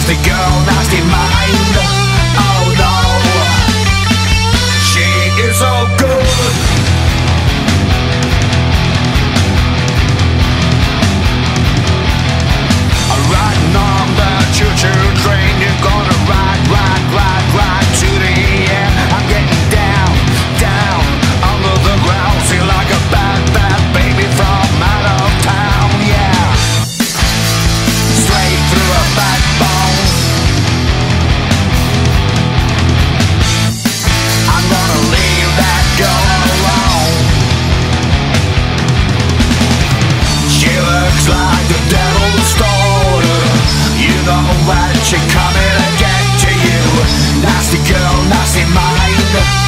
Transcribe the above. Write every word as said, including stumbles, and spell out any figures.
nasty girl, nasty mind. Oh no, she is so good. Riding on the choo-choo train, you're gonna ride, ride, ride, ride to the end. I'm getting down, down, under the ground. Feel like a bad, bad baby from out of town, yeah. Straight through a backbone. I'm gonna leave that girl alone. She looks like the devil's daughter. You know that she coming to get to you. Nasty girl, nasty mind.